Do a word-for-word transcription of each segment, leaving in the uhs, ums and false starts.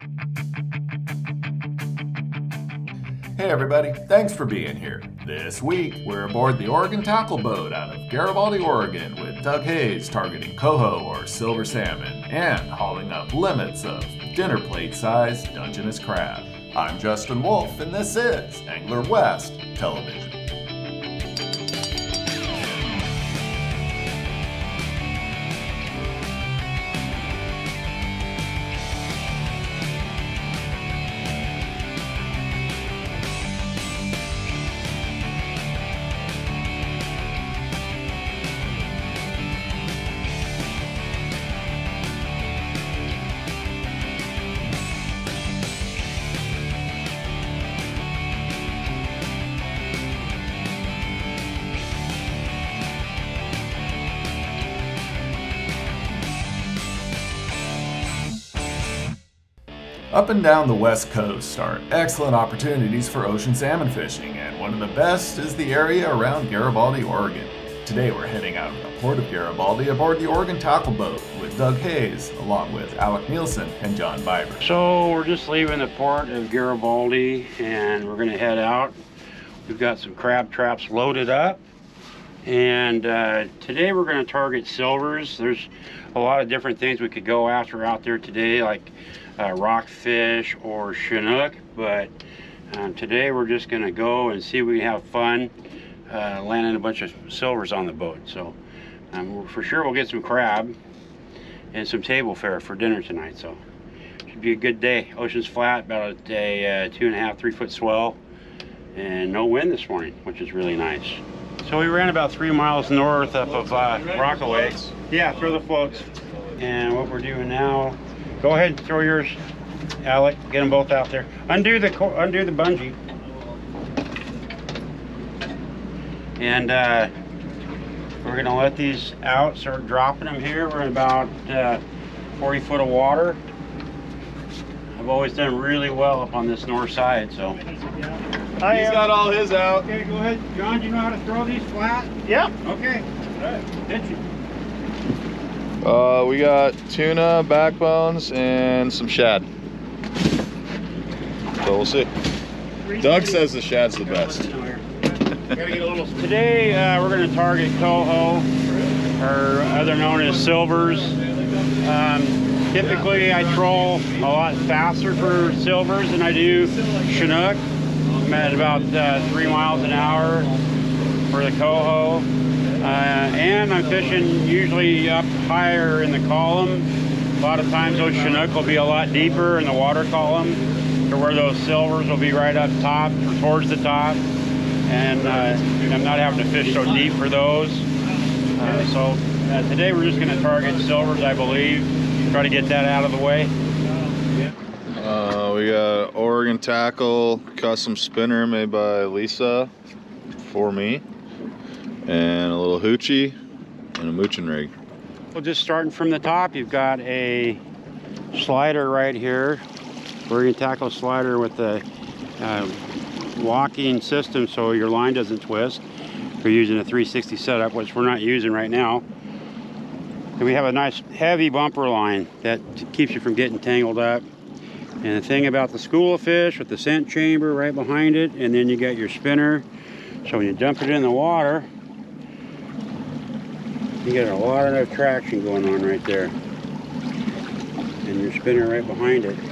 Hey everybody, thanks for being here. This week, we're aboard the Oregon Tackle Boat out of Garibaldi, Oregon with Doug Hayes targeting coho or silver salmon and hauling up limits of dinner plate sized Dungeness crab. I'm Justin Wolf and this is Angler West Television. Up and down the west coast are excellent opportunities for ocean salmon fishing, and one of the best is the area around Garibaldi, Oregon. Today we're heading out of the port of Garibaldi aboard the Oregon Tackle Boat with Doug Hayes, along with Alec Nielsen and John Biber. So we're just leaving the port of Garibaldi and we're gonna head out. We've got some crab traps loaded up, and uh, today we're gonna target silvers. There's a lot of different things we could go after out there today, like Uh, rockfish or Chinook, but um, today we're just gonna go and see if we can have fun uh, landing a bunch of silvers on the boat. So um, for sure we'll get some crab and some table fare for dinner tonight, so should be a good day. Ocean's flat, about a uh, two and a half three foot swell, and no wind this morning, which is really nice. So we ran about three miles north up of uh, Rockaway. Yeah, throw the floats. And what we're doing now, go ahead and throw yours, Alec. Get them both out there. Undo the undo the bungee. And uh, we're gonna let these out, start dropping them here. We're in about uh, forty foot of water. I've always done really well up on this north side, so. I He's got all his out. Okay, go ahead. John, do you know how to throw these flat? Yeah. Okay. All right. Hit you. Uh, we got tuna, backbones, and some shad. So we'll see. Doug says the shad's the best. Today uh, we're going to target coho, or other known as silvers. Um, typically I troll a lot faster for silvers than I do Chinook. I'm at about uh, three miles an hour for the coho. Uh, and I'm fishing usually up higher in the column. A lot of times those Chinook will be a lot deeper in the water column, to where those silvers will be right up top or towards the top. And uh, I'm not having to fish so deep for those. Uh, so uh, today we're just going to target silvers, I believe. Try to get that out of the way. Uh, we got Oregon Tackle custom spinner made by Lisa for me, and a little hoochie and a mooching rig. Well, just starting from the top, you've got a slider right here. Oregon Tackle slider with the uh, locking system so your line doesn't twist. We're using a three sixty setup, which we're not using right now. And we have a nice heavy bumper line that keeps you from getting tangled up. And the thing about the school of fish with the scent chamber right behind it, and then you got your spinner. So when you dump it in the water, you get a lot of traction going on right there. And your spinner right behind it.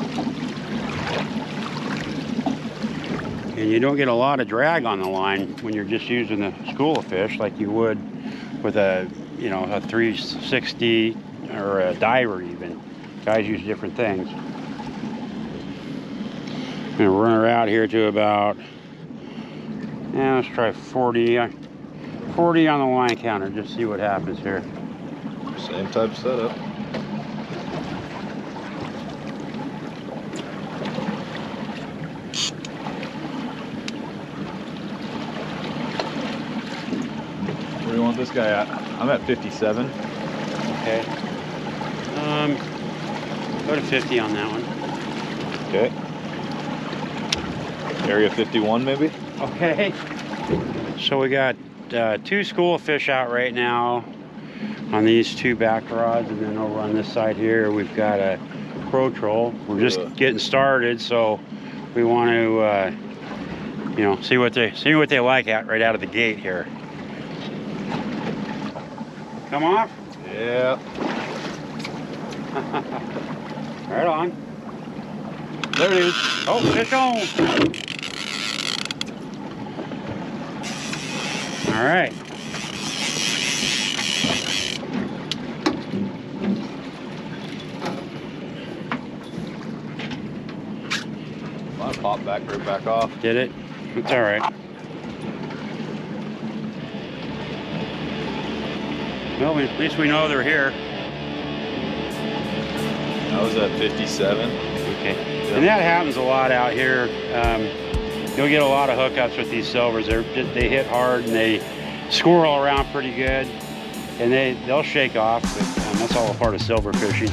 And you don't get a lot of drag on the line when you're just using the school of fish like you would with a, you know, a three sixty or a diver even. Guys use different things. I'm gonna run her out here to about, yeah, let's try forty, forty on the line counter, just see what happens here. Same type of setup. Where do you want this guy at? I'm at fifty-seven. Okay. Um, go to fifty on that one. Okay. Area fifty-one maybe? Okay. So we got uh, two school of fish out right now on these two back rods, and then over on this side here we've got a Pro Troll. We're just Yeah. getting started, so we want to, uh, you know, see what they see what they like at right out of the gate here. Come off. Yeah. Right on. There it is. Oh, fish on. All right. Mine popped back right back off. Did it? It's all right. Well, we, at least we know they're here. I was at fifty-seven. Okay. And that happens a lot out here. Um, you'll get a lot of hookups with these silvers. They're, they hit hard and they squirrel around pretty good. And they, they'll shake off, but um, that's all a part of silver fishing.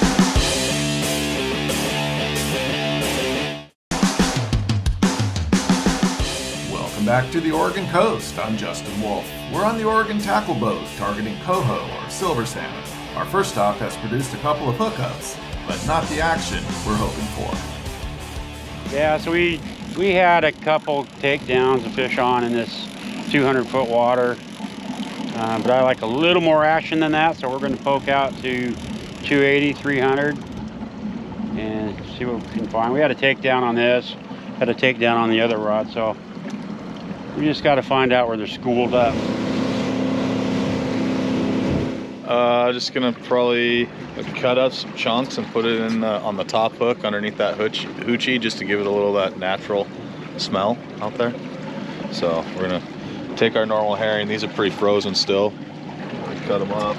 Welcome back to the Oregon Coast. I'm Justin Wolf. We're on the Oregon Tackle Boat targeting coho or silver salmon. Our first stop has produced a couple of hookups, but not the action we're hoping for. Yeah, so we we had a couple takedowns of fish on in this two hundred foot water, uh, but I like a little more action than that, so we're going to poke out to two eighty, three hundred and see what we can find. We had a takedown on this, had a takedown on the other rod, so we just got to find out where they're schooled up. Uh, just gonna probably cut up some chunks and put it in the, on the top hook underneath that hooch, hoochie, just to give it a little of that natural smell out there. So we're gonna take our normal herring. These are pretty frozen still. Cut them up.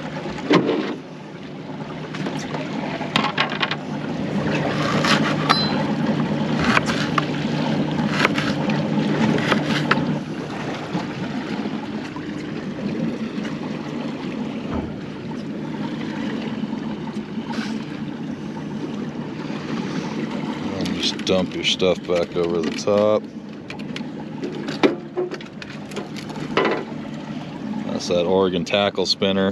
Just dump your stuff back over the top. That's that Oregon tackle spinner.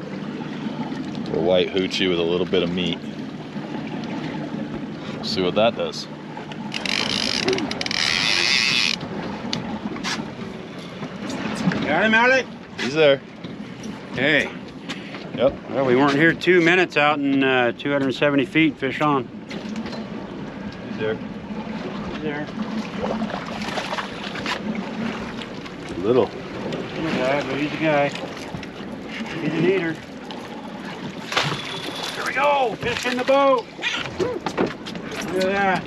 A white hoochie with a little bit of meat. Let's see what that does. Got him, Alec? He's there. Hey. Yep. Well, we weren't here two minutes out in uh, two hundred seventy feet, fish on. He's there. He's there. Little. Little guy, but he's a guy. He's an eater. Here we go, fish in the boat. Look at that.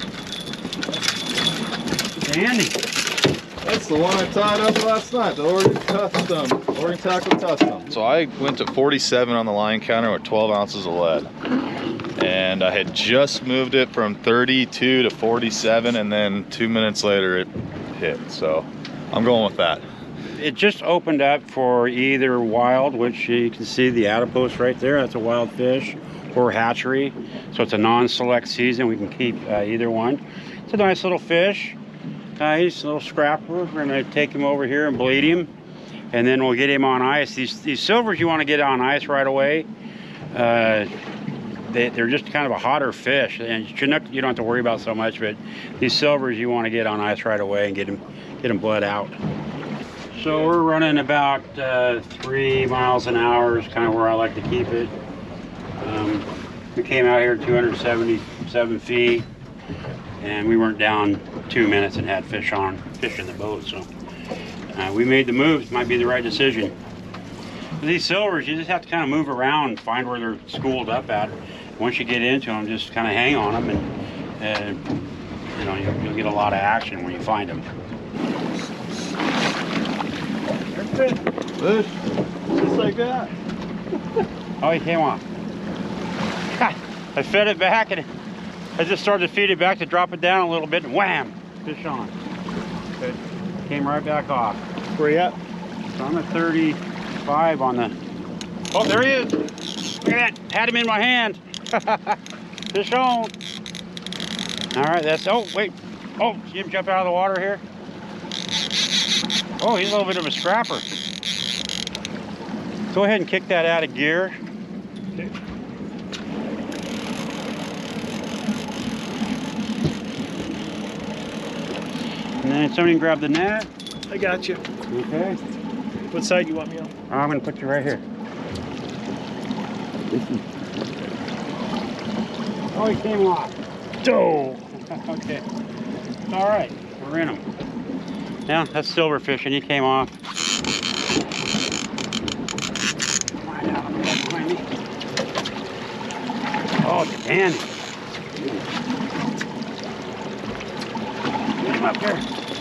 Dandy. That's the one I tied up last night, the Oregon Custom, Oregon Tackle Custom. So I went to forty-seven on the line counter with twelve ounces of lead. And I had just moved it from thirty-two to forty-seven, and then two minutes later it hit. So I'm going with that. It just opened up for either wild, which you can see the adipose right there, that's a wild fish, or hatchery. So it's a non-select season, we can keep uh, either one. It's a nice little fish. Uh, he's a little scrapper. We're gonna take him over here and bleed him, and then we'll get him on ice. These these silvers you want to get on ice right away. Uh, they, they're just kind of a hotter fish, and you shouldn't, you don't have to worry about so much. But these silvers you want to get on ice right away and get them get them bled out. So we're running about uh, three miles an hour is kind of where I like to keep it. Um, we came out here two hundred seventy-seven feet. And we weren't down two minutes and had fish on, fish in the boat. So uh, we made the moves. Might be the right decision. With these silvers, you just have to kind of move around, find where they're schooled up at. Once you get into them, just kind of hang on them, and, and you know you'll, you'll get a lot of action when you find them. Fish, just like that. Oh, he came off. I fed it back and I just started to feed it back to drop it down a little bit, and wham, fish on. It came right back off. Where you at? So I'm at thirty-five on the, oh, there he is. Look at that, had him in my hand. Fish on. All right, that's, oh, wait. Oh, see him jump out of the water here? Oh, he's a little bit of a scrapper. Go ahead and kick that out of gear. Okay. And then somebody can grab the net. I got you. Okay. What side you want me on? I'm gonna put you right here. Oh, he came off. Oh. Okay. All right, we're in them. Yeah, that's silverfish, and he came off. Find out behind me. Oh, it's a dandy. Get him up here.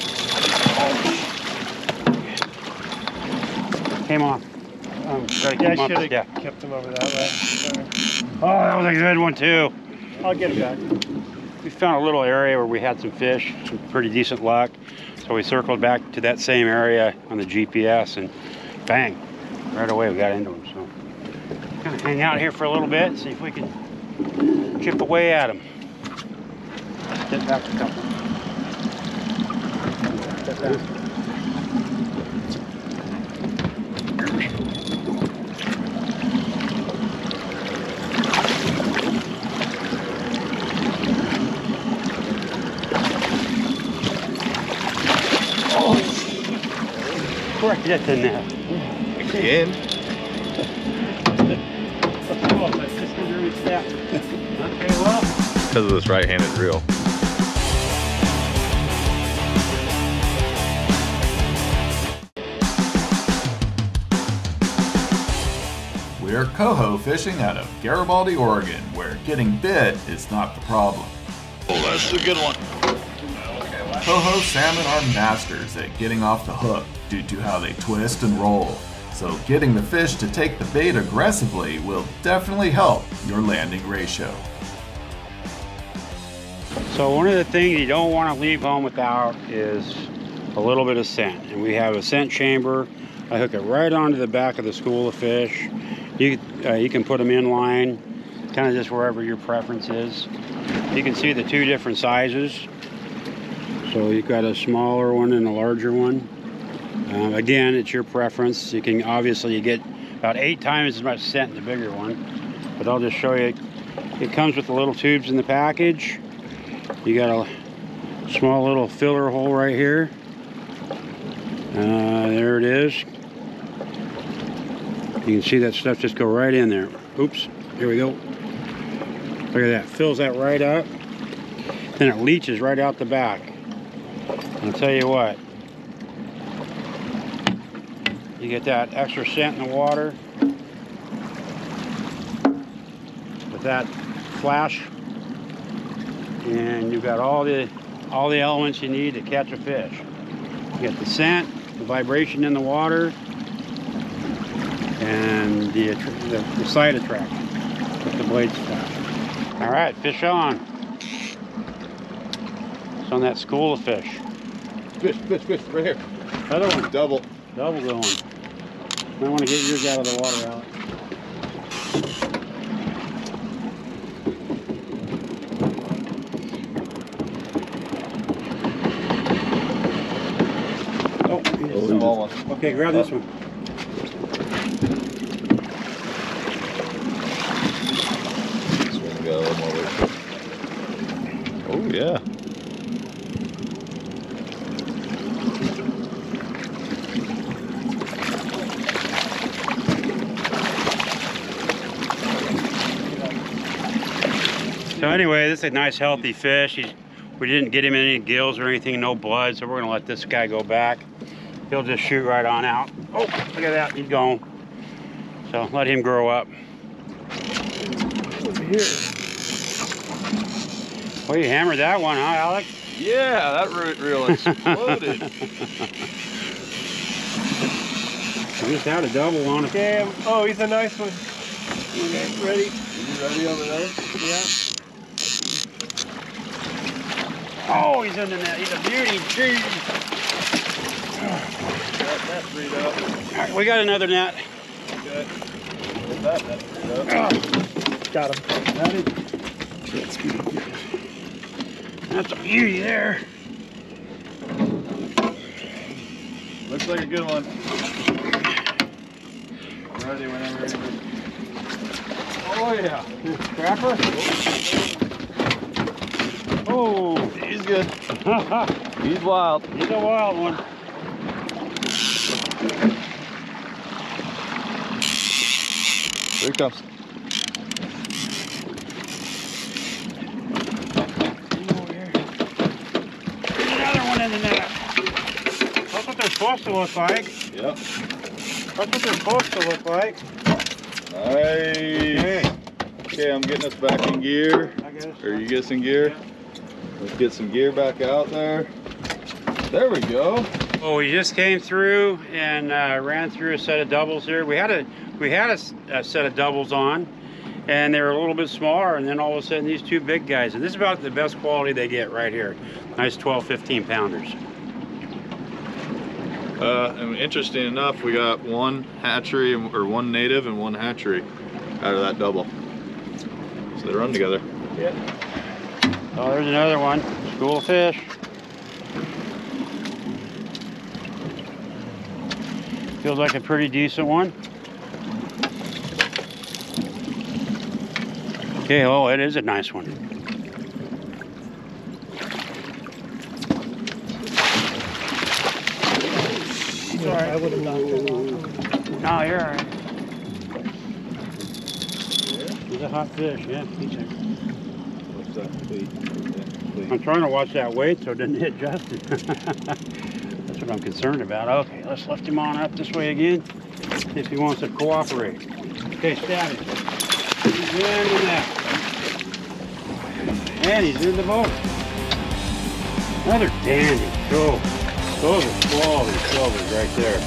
Oh. Came off. Um, gotta keep Yeah, I him up. should have Yeah. kept him over that way. Sorry. Oh, that was a good one too. I'll get him back. We found a little area where we had some fish, some pretty decent luck. So we circled back to that same area on the G P S and bang, right away we got into them. So kind of hang out here for a little bit, see if we can chip away at them. Get back a couple. Get down. Right at the net. Again? Oh, that's just under his step. Okay, well. Because of this right-handed reel. We're coho fishing out of Garibaldi, Oregon, where getting bit is not the problem. Oh, that's a good one. Coho salmon are masters at getting off the hook due to how they twist and roll. So getting the fish to take the bait aggressively will definitely help your landing ratio. So one of the things you don't want to leave home without is a little bit of scent. And we have a scent chamber. I hook it right onto the back of the school of fish. You, uh, you can put them in line, kind of just wherever your preference is. You can see the two different sizes. So you've got a smaller one and a larger one. Uh, again, it's your preference. You can obviously you get about eight times as much scent in the bigger one. But I'll just show you. It comes with the little tubes in the package. You got a small little filler hole right here. Uh, there it is. You can see that stuff just go right in there. Oops, here we go. Look at that, fills that right up. Then it leaches right out the back. I'll tell you what, you get that extra scent in the water with that flash, and you've got all the all the elements you need to catch a fish. You get the scent, the vibration in the water, and the, the, the side attraction with the blades flash. All right, fish on. It's on that school of fish. Fish, fish, fish, right here. Other one. Double. Double going. Might want to get yours out of the water, Alex. Oh, Oh, small one. okay, grab this one. This one got a little more weight. Oh, yeah. So anyway, this is a nice healthy fish. He's, we didn't get him any gills or anything, no blood, so we're gonna let this guy go back. He'll just shoot right on out. Oh, look at that, he's gone. So let him grow up. Over here. Well, you hammered that one, huh, Alex? Yeah, that reel exploded. We just had a double on it. Damn. Oh, he's a nice one. Okay, ready? You ready over there? Yeah. Oh, he's in the net. He's a beauty. Jeez. That, that's freed up. All right, we got another net. Good. That, that's freed up. Oh, Got him. that is, that's a beauty there. Looks like a good one. Ready whenever you're ready. Oh yeah. Crapper. Oh, He's good. he He's wild. He's a wild one. Here he comes. Another one in the net. That's what they're supposed to look like. Yep. That's what they're supposed to look like. Nice. Okay. Okay, I'm getting us back in gear. I guess. Are you get some gear? Let's get some gear back out there. There we go. Well, we just came through and uh, ran through a set of doubles here. We had a we had a, a set of doubles on, and they were a little bit smaller. And then all of a sudden, these two big guys. And this is about the best quality they get right here. Nice twelve, fifteen pounders. Uh, and interesting enough, we got one hatchery or one native and one hatchery out of that double. So they run together. Yeah. Oh, there's another one. School of fish. Feels like a pretty decent one. Okay, oh, it is a nice one. Sorry, I would have knocked it off. No, you're all right. He's a hot fish, yeah. He's a... What's that? Please. I'm trying to watch that weight so it doesn't hit Justin. That's what I'm concerned about. Okay, let's lift him on up this way again, if he wants to cooperate. Okay, stab him. He's in the net. And he's in the boat. Another dandy. Cool. Those are quality silvers right there.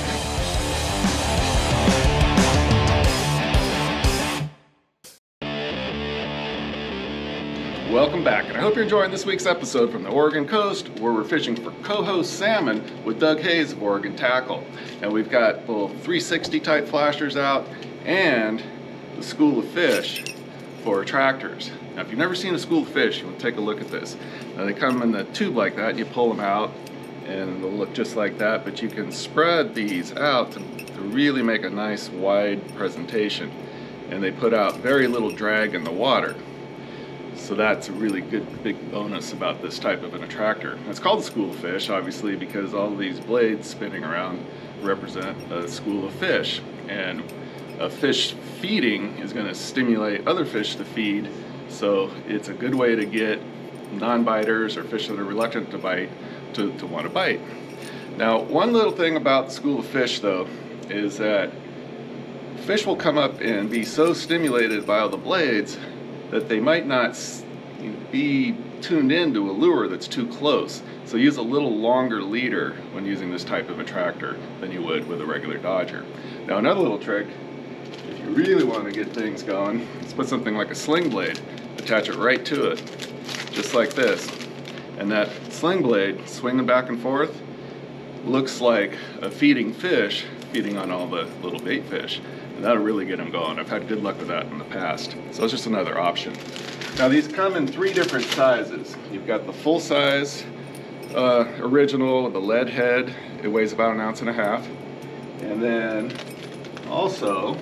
Welcome back, and I hope you're enjoying this week's episode from the Oregon coast, where we're fishing for coho salmon with Doug Hayes of Oregon Tackle. And we've got both three sixty type flashers out and the school of fish for attractors. Now, if you've never seen a school of fish, you want to take a look at this. Now, they come in the tube like that, and you pull them out, and they'll look just like that, but you can spread these out to, to really make a nice wide presentation. And they put out very little drag in the water. So that's a really good big bonus about this type of an attractor. It's called the school of fish, obviously, because all of these blades spinning around represent a school of fish. And a fish feeding is going to stimulate other fish to feed, so it's a good way to get non-biters or fish that are reluctant to bite to, to want to bite. Now, one little thing about the school of fish, though, is that fish will come up and be so stimulated by all the blades that they might not be tuned into a lure that's too close. So use a little longer leader when using this type of attractor than you would with a regular dodger. Now, another little trick, if you really want to get things going, is put something like a sling blade, attach it right to it, just like this. And that sling blade, swinging back and forth, looks like a feeding fish feeding on all the little bait fish. And that'll really get them going. I've had good luck with that in the past. So it's just another option. Now, these come in three different sizes. You've got the full size uh, original with the lead head. It weighs about an ounce and a half. And then also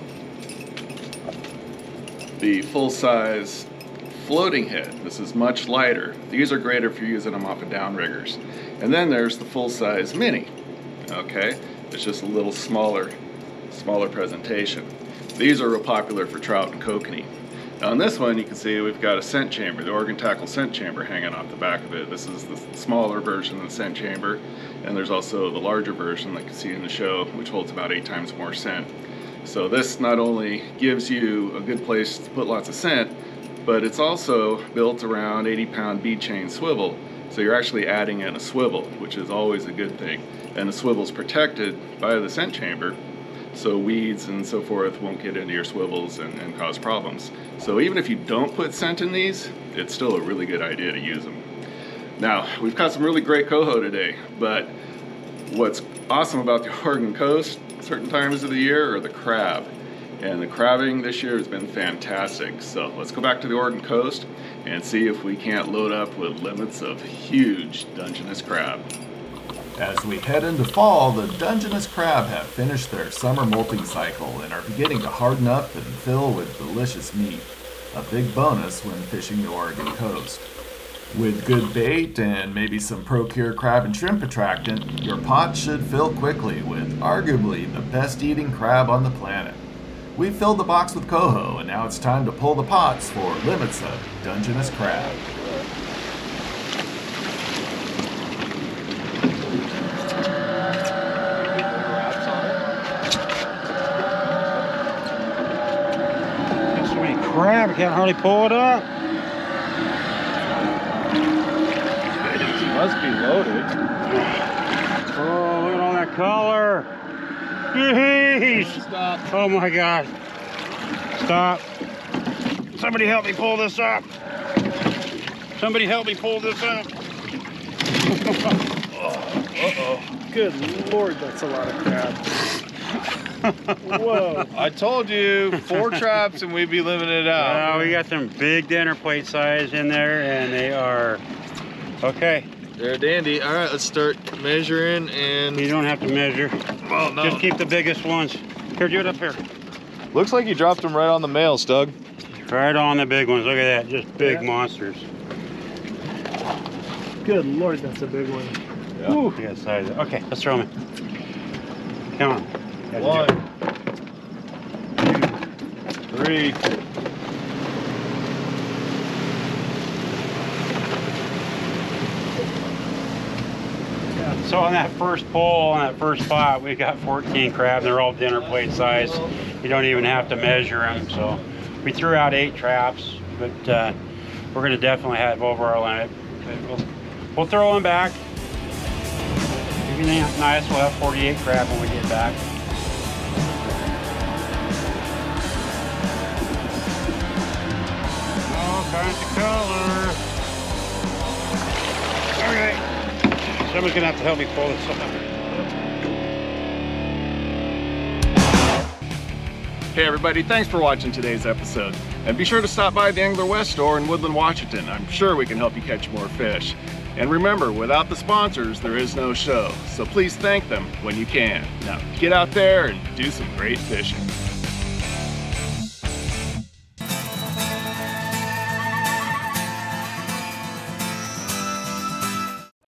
the full size floating head. This is much lighter. These are great if you're using them off of downriggers. And then there's the full size mini. Okay, it's just a little smaller smaller presentation. These are real popular for trout and kokanee. Now, on this one, you can see we've got a scent chamber, the Oregon Tackle scent chamber hanging off the back of it. This is the smaller version of the scent chamber, and there's also the larger version like you see in the show, which holds about eight times more scent. So this not only gives you a good place to put lots of scent, but it's also built around eighty pound bead chain swivel. So you're actually adding in a swivel, which is always a good thing. And the swivel's protected by the scent chamber, so weeds and so forth won't get into your swivels and, and cause problems. So even if you don't put scent in these, it's still a really good idea to use them. Now, we've caught some really great coho today, but what's awesome about the Oregon coast certain times of the year are the crab. And the crabbing this year has been fantastic. So let's go back to the Oregon coast and see if we can't load up with limits of huge Dungeness crab. As we head into fall, the Dungeness crab have finished their summer molting cycle and are beginning to harden up and fill with delicious meat, a big bonus when fishing the Oregon coast. With good bait and maybe some Procure crab and shrimp attractant, your pot should fill quickly with arguably the best eating crab on the planet. We've filled the box with coho, and now it's time to pull the pots for limits of Dungeness crab. Got so many crab, I can't hardly pull it up. Must be loaded. Oh, look at all that color. Jeez. Stop. Oh my God. Stop. Somebody help me pull this up. Somebody help me pull this up. Uh-oh. Good Lord, that's a lot of crab. Whoa. I told you, four traps and we'd be limited out. Uh, we got some big dinner plate size in there, and they are, okay. They're dandy. All right, let's start measuring and... You don't have to measure. Well, no. Just keep the biggest ones. Here, do it up here. Looks like you dropped them right on the males, Doug. Right on the big ones. Look at that, just big Yeah. monsters. Good Lord, that's a big one. Yeah. Ooh, you got size. Okay, let's throw them in. Count them. One, two, three. So on that first pull, on that first spot, we got fourteen crab. They're all dinner plate size. You don't even have to measure them. So we threw out eight traps, but uh, we're going to definitely have over our limit. But we'll, we'll throw them back. Everything nice. We'll have forty-eight crab when we get back. All kinds of color. Okay. Someone's gonna have to help me pull this up. Hey everybody, thanks for watching today's episode. And be sure to stop by the Angler West store in Woodland, Washington. I'm sure we can help you catch more fish. And remember, without the sponsors, there is no show. So please thank them when you can. Now, get out there and do some great fishing.